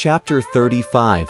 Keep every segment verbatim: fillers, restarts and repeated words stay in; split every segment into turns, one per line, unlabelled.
Chapter thirty-five.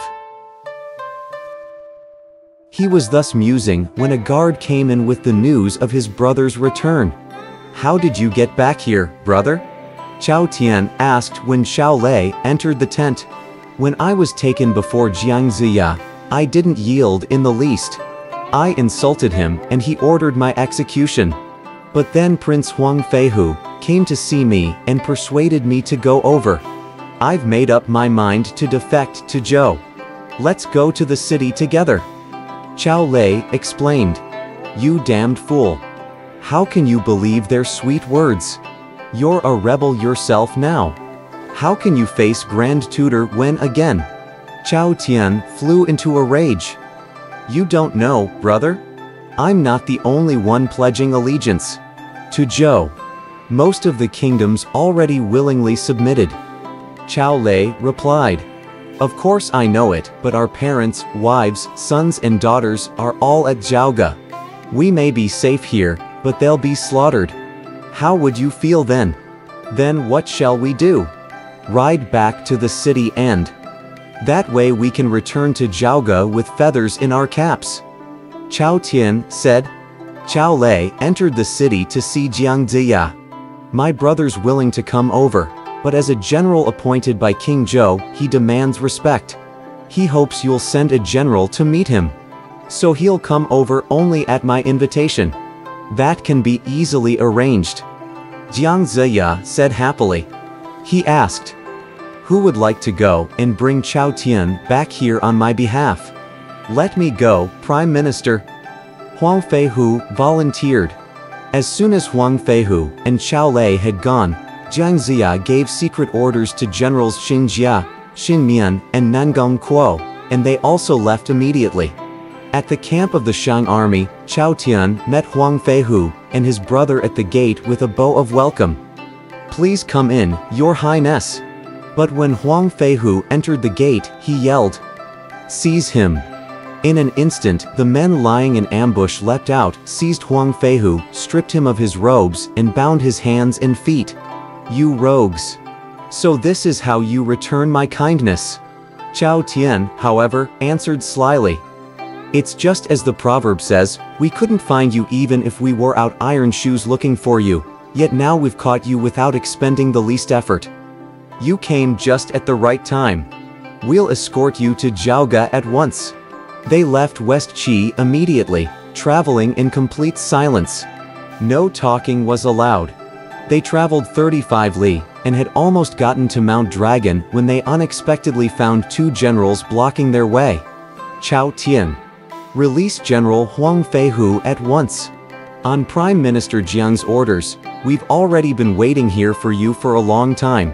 He was thus musing when a guard came in with the news of his brother's return. "How did you get back here, brother?" Chao Tian asked when Xiao Lei entered the tent. "When I was taken before Jiang Ziya, I didn't yield in the least. I insulted him and he ordered my execution. But then Prince Huang Feihu came to see me and persuaded me to go over. I've made up my mind to defect to Zhou. Let's go to the city together." Xiao Lei explained. "You damned fool. How can you believe their sweet words? You're a rebel yourself now. How can you face Grand Tutor when again?" Chao Tian flew into a rage. "You don't know, brother? I'm not the only one pledging allegiance to Zhou. Most of the kingdoms already willingly submitted." Xiao Lei replied. "Of course I know it, but our parents, wives, sons and daughters are all at Zhaoga. We may be safe here, but they'll be slaughtered. How would you feel then? Then what shall we do? Ride back to the city and that way we can return to Zhaoga with feathers in our caps." Chao Tian said. Xiao Lei entered the city to see Jiang Ziya. "My brother's willing to come over, but as a general appointed by King Zhou, he demands respect. He hopes you'll send a general to meet him. So he'll come over only at my invitation. That can be easily arranged." Jiang Ziya said happily. He asked, "Who would like to go and bring Chao Tian back here on my behalf?" "Let me go, Prime Minister." Huang Feihu volunteered. As soon as Huang Feihu and Xiao Lei had gone, Jiang Ziya gave secret orders to Generals Xin Jia, Xin Mian, and Nangong Kuo, and they also left immediately. At the camp of the Shang army, Chao Tian met Huang Feihu and his brother at the gate with a bow of welcome. "Please come in, Your Highness." But when Huang Feihu entered the gate, he yelled, "Seize him!" In an instant, the men lying in ambush leapt out, seized Huang Feihu, stripped him of his robes, and bound his hands and feet. "You rogues! So this is how you return my kindness?" Chao Tian, however, answered slyly. "It's just as the proverb says, we couldn't find you even if we wore out iron shoes looking for you, yet now we've caught you without expending the least effort. You came just at the right time. We'll escort you to Zhaoga at once." They left West Qi immediately, traveling in complete silence. No talking was allowed. They traveled thirty-five li, and had almost gotten to Mount Dragon when they unexpectedly found two generals blocking their way. Chao Tian. "Release General Huang Feihu at once. On Prime Minister Jiang's orders, we've already been waiting here for you for a long time."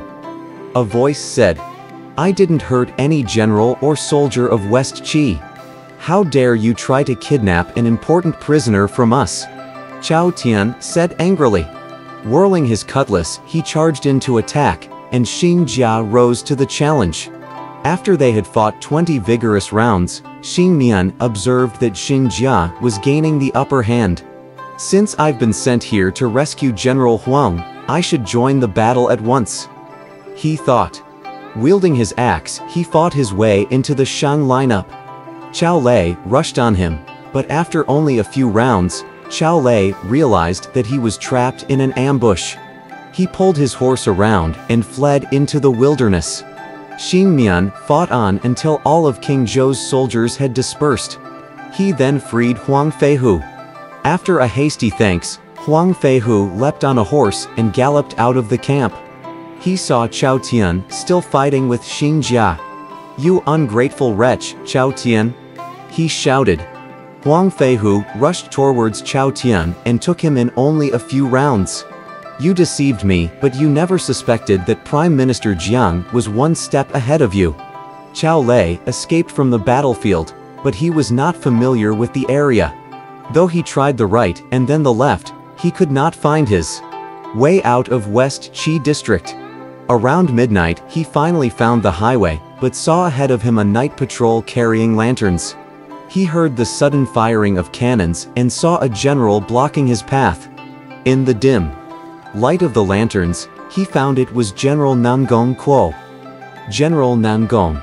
A voice said. "I didn't hurt any general or soldier of West Qi. How dare you try to kidnap an important prisoner from us?" Chao Tian said angrily. Whirling his cutlass, he charged in to attack, and Xin Jia rose to the challenge. After they had fought twenty vigorous rounds, Xin Mian observed that Xin Jia was gaining the upper hand. "Since I've been sent here to rescue General Huang, I should join the battle at once," he thought. Wielding his axe, he fought his way into the Shang lineup. Xiao Lei rushed on him, but after only a few rounds, Xiao Lei realized that he was trapped in an ambush. He pulled his horse around and fled into the wilderness. Xin Mian fought on until all of King Zhou's soldiers had dispersed. He then freed Huang Feihu. After a hasty thanks, Huang Feihu leapt on a horse and galloped out of the camp. He saw Chao Tian still fighting with Xin Jia. "You ungrateful wretch, Chao Tian!" he shouted. Huang Feihu rushed towards Chao Tian and took him in only a few rounds. "You deceived me, but you never suspected that Prime Minister Jiang was one step ahead of you." Xiao Lei escaped from the battlefield, but he was not familiar with the area. Though he tried the right and then the left, he could not find his way out of West Qi district. Around midnight, he finally found the highway, but saw ahead of him a night patrol carrying lanterns. He heard the sudden firing of cannons and saw a general blocking his path. In the dim light of the lanterns, he found it was General Nangong Kuo. General Nangong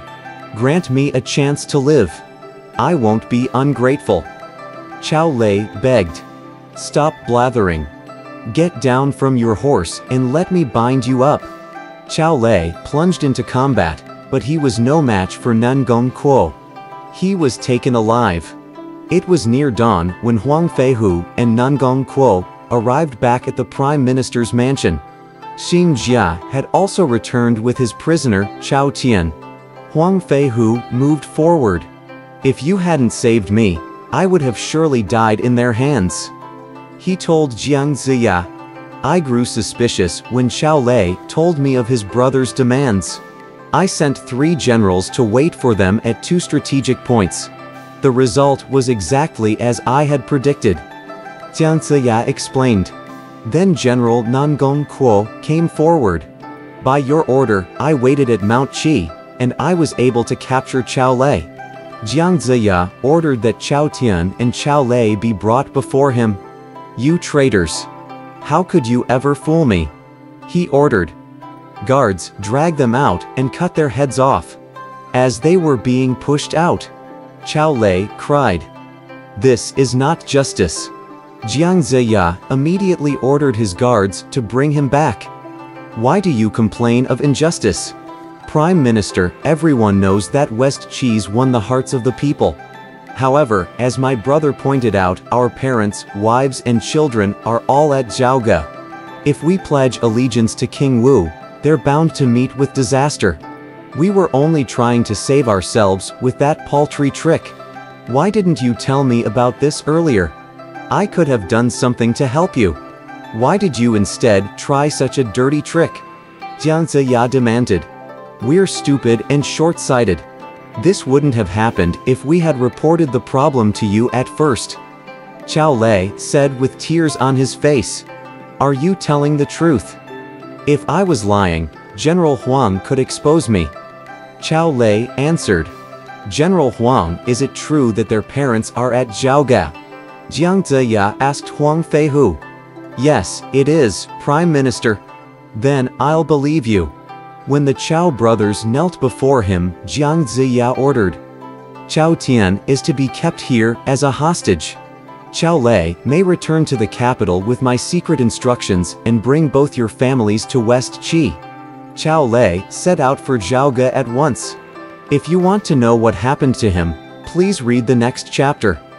Grant me a chance to live. I won't be ungrateful. Chao Lei begged. Stop blathering. Get down from your horse and let me bind you up. Chao Lei plunged into combat, but he was no match for Nan Gongquo. He was taken alive. It was near dawn when Huang Feihu and Nan Gongquo arrived back at the Prime Minister's mansion. Xing Jia had also returned with his prisoner, Chao Tian. Huang Feihu moved forward. If you hadn't saved me, I would have surely died in their hands. He told Jiang Ziya. I grew suspicious when Chao Lei told me of his brother's demands. I sent three generals to wait for them at two strategic points. The result was exactly as I had predicted. Jiang Ziya explained. Then General Nan Gongquo came forward. By your order, I waited at Mount Qi, and I was able to capture Chao Lei. Jiang Ziya ordered that Chao Tian and Chao Lei be brought before him. You traitors! How could you ever fool me? He ordered. Guards dragged them out and cut their heads off. As they were being pushed out, Chao Lei cried. This is not justice. Jiang Ziya immediately ordered his guards to bring him back. Why do you complain of injustice? Prime Minister, everyone knows that West Qis won the hearts of the people. However, as my brother pointed out, our parents, wives and children are all at Zhaoge. If we pledge allegiance to King Wu, they're bound to meet with disaster. We were only trying to save ourselves with that paltry trick. Why didn't you tell me about this earlier? I could have done something to help you. Why did you instead try such a dirty trick? Jiang Ziya demanded. We're stupid and short-sighted. This wouldn't have happened if we had reported the problem to you at first. Chao Lei said with tears on his face. Are you telling the truth? If I was lying, General Huang could expose me. Chao Lei answered. General Huang, is it true that their parents are at Zhaoge? Jiang Ziya asked Huang Feihu. Yes, it is, Prime Minister. Then I'll believe you. When the Chao brothers knelt before him, Jiang Ziya ordered. Chao Tian is to be kept here as a hostage. Chao Lei may return to the capital with my secret instructions and bring both your families to West Qi. Chao Lei set out for Zhaoge at once. If you want to know what happened to him, please read the next chapter.